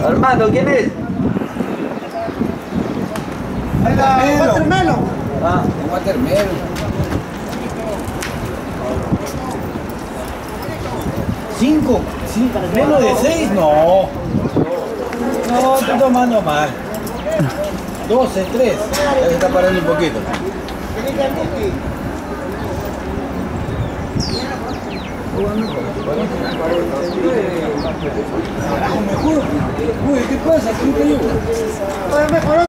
Armando, ¿quién es? Watermelon. Ah, Watermelon. 5, menos de 6, no. No, estoy tomando mal. 12, 3. Ya se está parando un poquito. Mejor. Uy, ¿qué pasa? ¿Qué te digo?